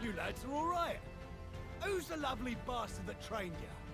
You lads are all right. Who's the lovely bastard that trained you?